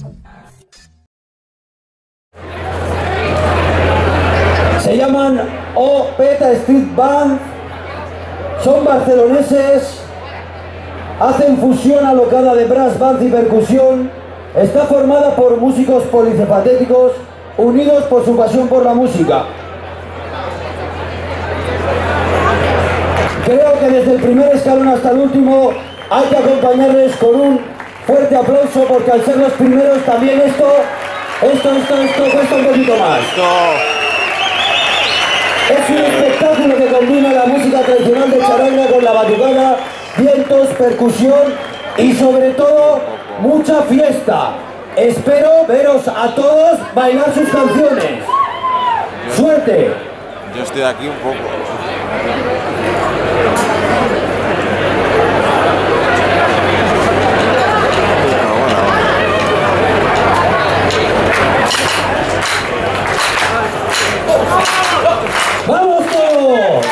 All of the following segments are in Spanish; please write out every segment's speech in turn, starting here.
Se llaman Opeta Street Band, son barceloneses, hacen fusión alocada de brass band y percusión, está formada por músicos polifatéticos unidos por su pasión por la música. Creo que desde el primer escalón hasta el último hay que acompañarles con un fuerte aplauso, porque al ser los primeros también esto cuesta un poquito más. Es un espectáculo que combina la música tradicional de charanga con la batucada, vientos, percusión y sobre todo mucha fiesta. Espero veros a todos bailar sus canciones. ¡Suerte! Yo estoy aquí un poco. ¡Vamos todos!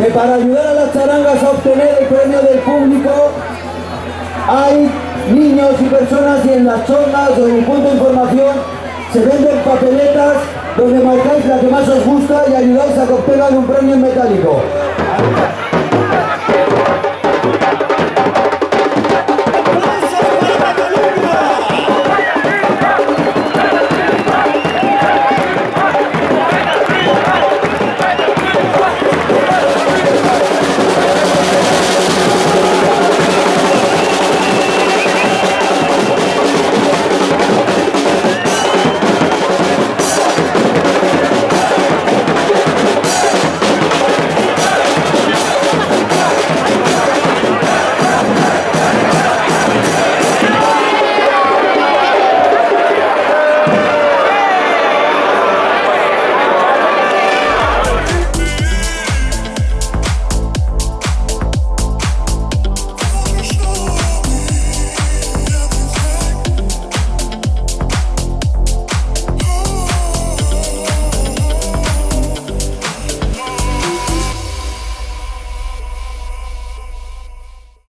para ayudar a las charangas a obtener el premio del público hay niños y personas, y en las chongas o en el punto de información se venden papeletas donde marcáis la que más os gusta y ayudáis a que obtengan un premio en metálico.